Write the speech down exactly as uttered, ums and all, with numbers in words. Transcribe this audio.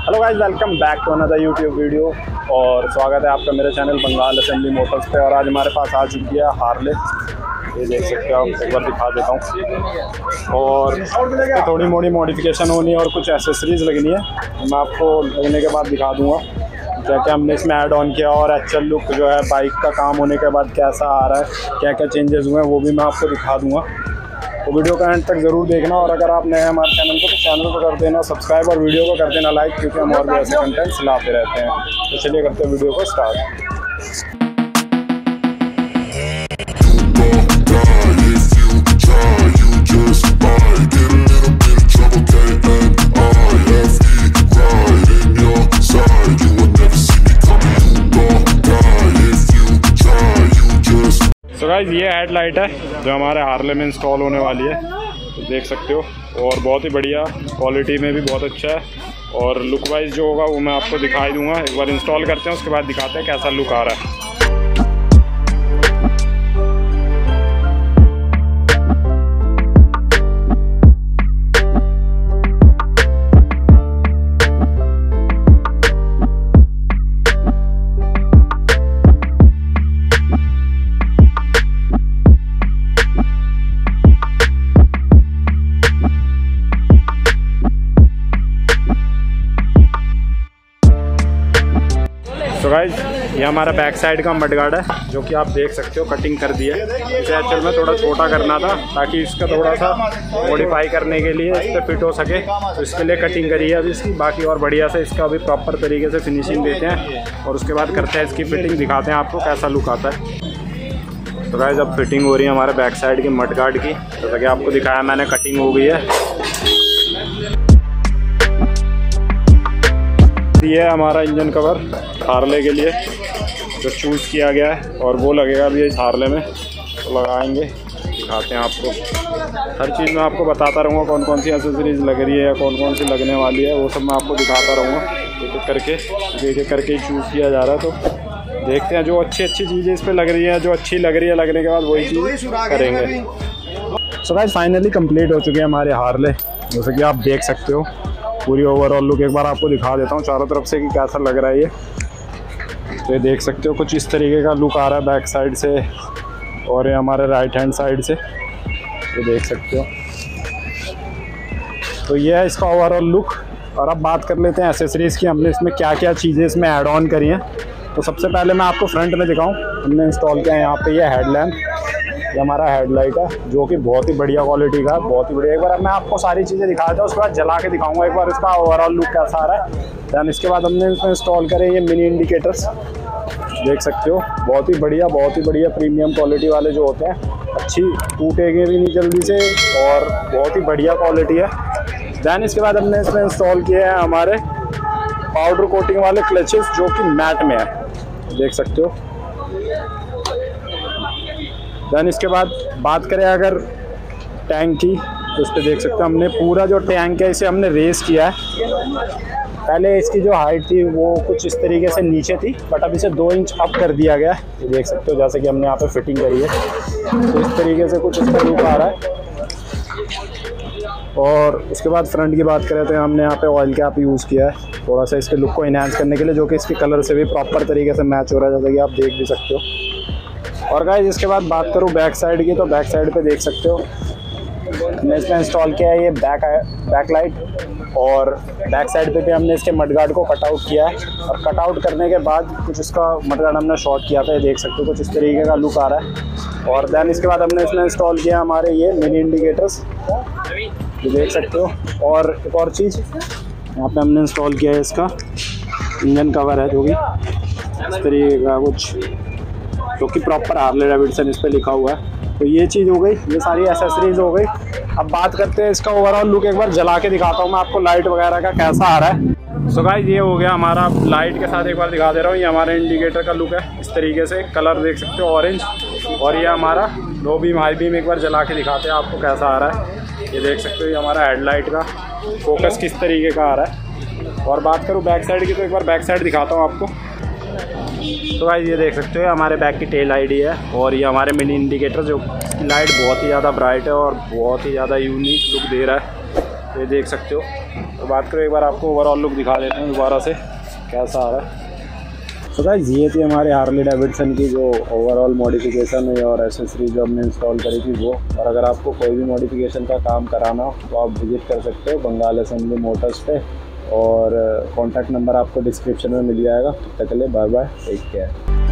Hello guys, welcome back to another YouTube video और स्वागत है आपका मेरे चैनल बंगाल असेंबली मोटर्स पे। और आज हमारे पास आ चुकी है हार्ले, ये देख सकते हो आप, एक बार दिखा देता हूँ। और थोड़ी मोड़ी मॉडिफिकेशन होनी है और कुछ एसेसरीज़ लगनी है, मैं आपको लगने के बाद दिखा दूँगा क्या क्या हमने इसमें ऐड ऑन किया और एक्चुअल लुक जो है बाइक का काम होने के बाद कैसा आ रहा है, क्या क्या चेंजेस हुए हैं वो भी मैं आपको दिखा दूँगा। तो वीडियो का एंड तक ज़रूर देखना। और अगर आप नए हैं हमारे चैनल को तो चैनल को कर देना सब्सक्राइब और वीडियो को कर देना लाइक, क्योंकि हम और भी ऐसे कंटेंट्स लाते रहते हैं। तो चलिए करते हैं वीडियो को स्टार्ट। तो गाइस ये हेडलाइट है जो हमारे हार्ले में इंस्टॉल होने वाली है, तो देख सकते हो। और बहुत ही बढ़िया क्वालिटी में भी बहुत अच्छा है और लुक वाइज जो होगा वो मैं आपको दिखाई दूंगा। एक बार इंस्टॉल करते हैं, उसके बाद दिखाते हैं कैसा लुक आ रहा है। तो गाइस ये हमारा बैक साइड का मडगार्ड है जो कि आप देख सकते हो कटिंग कर दी है। इसे एक्चुअल में थोड़ा छोटा करना था ताकि इसका थोड़ा सा मॉडिफाई करने के लिए इस पर फिट हो सके, तो इसके लिए कटिंग करी है अभी इसकी। बाकी और बढ़िया से इसका अभी प्रॉपर तरीके से फिनिशिंग देते हैं और उसके बाद करते हैं इसकी फिटिंग, दिखाते हैं आपको कैसा लुक आता है। तो गाइस अब फिटिंग हो रही है हमारे बैक साइड की मडगार्ड की, जैसा कि आपको दिखाया मैंने, कटिंग हो गई है। ये है हमारा इंजन कवर हार्ले के लिए जो चूज़ किया गया है और वो लगेगा भी इस हार्ले में, तो लगाएंगे, दिखाते हैं आपको। हर चीज़ मैं आपको बताता रहूँगा कौन कौन सी एसेसरीज लग रही है या कौन कौन सी लगने वाली है, वो सब मैं आपको दिखाता रहूँगा एक एक करके, एक एक करके ही चूज़ किया जा रहा है। तो देखते हैं जो अच्छी अच्छी चीज़ें इस पर लग रही है, जो अच्छी लग रही है लगने के बाद वही चीज़ करेंगे। सो गाइस फाइनली कंप्लीट हो चुके हैं हमारे हार्ले, जैसे कि आप देख सकते हो। पूरी ओवरऑल लुक एक बार आपको दिखा देता हूँ चारों तरफ से कि कैसा लग रहा है ये। तो ये देख सकते हो कुछ इस तरीके का लुक आ रहा है बैक साइड से और ये हमारे राइट हैंड साइड से, ये देख सकते हो। तो ये है इसका ओवरऑल लुक। और अब बात कर लेते हैं एसेसरीज़ की, हमने इसमें क्या क्या चीज़ें इसमें ऐड ऑन करी हैं। तो सबसे पहले मैं आपको फ्रंट में दिखाऊँ, हमने इंस्टॉल किया है यहाँ पे ये हेडलैम्प, ये हमारा हेडलाइट है जो कि बहुत ही बढ़िया क्वालिटी का है, बहुत ही बढ़िया। एक बार मैं आपको सारी चीज़ें दिखा देता हूँ, उसके बाद जला के दिखाऊंगा एक बार इसका ओवरऑल लुक कैसा आ रहा है। दैन इसके बाद हमने इसमें इंस्टॉल करे ये मिनी इंडिकेटर्स, देख सकते हो, बहुत ही बढ़िया, बहुत ही बढ़िया प्रीमियम क्वालिटी वाले जो होते हैं, अच्छी टूटेंगे भी नहीं जल्दी से और बहुत ही बढ़िया क्वालिटी है। दैन इसके बाद हमने इसमें इंस्टॉल किए हैं हमारे पाउडर कोटिंग वाले क्लचेस जो कि मैट में है, देख सकते हो। दैन इसके बाद बात करें अगर टैंक की, तो उस पर देख सकते हो हमने पूरा जो टैंक है इसे हमने रेस किया है। पहले इसकी जो हाइट थी वो कुछ इस तरीके से नीचे थी, बट अब इसे दो इंच अप कर दिया गया है, ये देख सकते हो, जैसे कि हमने यहाँ पे फिटिंग करी है। तो इस तरीके से कुछ इसका लुक आ रहा है। और उसके बाद फ्रंट की बात करें तो हमने यहाँ पे ऑयल कैप यूज़ किया है थोड़ा सा इसके लुक को इन्हांस करने के लिए, जो कि इसके कलर से भी प्रॉपर तरीके से मैच हो रहा है, जैसा कि आप देख भी सकते हो। और गाइस इसके बाद बात करूँ बैक साइड की, तो बैक साइड पे देख सकते हो हमने इसमें इंस्टॉल किया है ये बैक बैक लाइट। और बैक साइड पे भी हमने इसके मडगार्ड को कटआउट किया है और कटआउट करने के बाद कुछ इसका मडगार्ड हमने शॉर्ट किया था, ये देख सकते हो, कुछ इस तरीके का लुक आ रहा है। और दैन इसके बाद हमने इसमें इंस्टॉल किया हमारे ये मिनी इंडिकेटर्स, ये देख सकते हो। और एक और चीज़ यहाँ पे हमने इंस्टॉल किया है इसका इंजन कवर है जो कि इस तरीके का कुछ, जो कि प्रॉपर हार्ले डेविडसन इस पर लिखा हुआ है। तो ये चीज़ हो गई, ये सारी एसेसरीज हो गई। अब बात करते हैं इसका ओवरऑल लुक, एक बार जला के दिखाता हूँ मैं आपको लाइट वगैरह का कैसा आ रहा है। सो गाइस ये हो गया हमारा लाइट के साथ, एक बार दिखा दे रहा हूँ। ये हमारा इंडिकेटर का लुक है इस तरीके से, कलर देख सकते हो ऑरेंज। और ये हमारा लो बीम हाई बीम एक बार जला के दिखाते हैं आपको कैसा आ रहा है, ये देख सकते हो। ये हमारा हेडलाइट का फोकस किस तरीके का आ रहा है। और बात करूँ बैक साइड की, तो एक बार बैक साइड दिखाता हूँ आपको। तो गाइस ये देख सकते हो हमारे बैक की टेल आईडी है और ये हमारे मिनी इंडिकेटर, जो लाइट बहुत ही ज़्यादा ब्राइट है और बहुत ही ज़्यादा यूनिक लुक दे रहा है, ये देख सकते हो। तो बात करें एक बार आपको ओवरऑल लुक दिखा देते हैं दोबारा से कैसा आ रहा है। तो गाइस ये थी हमारे हार्ले डेविडसन की जो ओवरऑल मॉडिफिकेशन है और एसेसरी जो हमने इंस्टॉल करी थी वो। और अगर आपको कोई भी मॉडिफिकेशन का काम कराना हो तो आप विजिट कर सकते हो बंगाल असेंबली मोटर्स पे, और कॉन्टैक्ट नंबर आपको डिस्क्रिप्शन में मिल जाएगा। तब तक के लिए बाय बाय, टेक केयर।